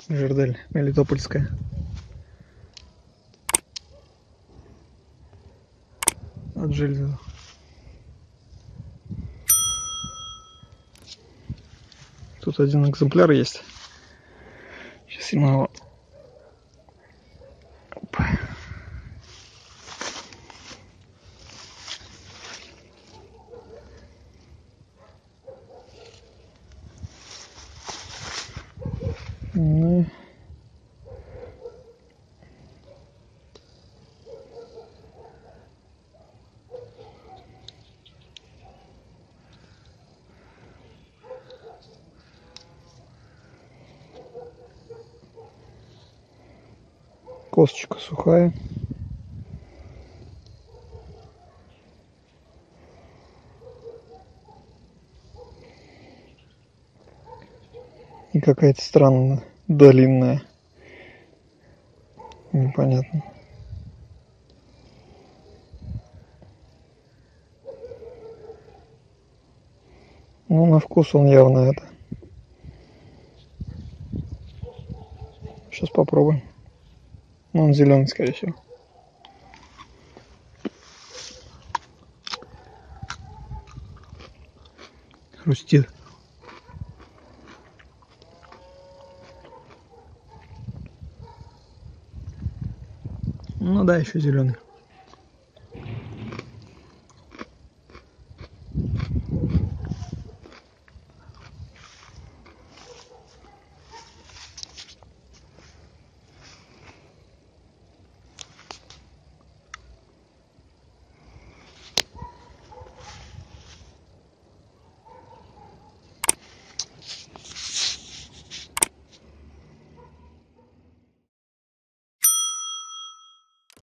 Жердель мелитопольская. От Жильзова. Тут один экземпляр есть. Сейчас ему его... Опа. Ну. Косточка сухая. И какая-то странная, длинная. Непонятно. Ну, на вкус он явно это. Сейчас попробуем. Ну, он зеленый, скорее всего. Хрустит. Ну да, еще зеленый.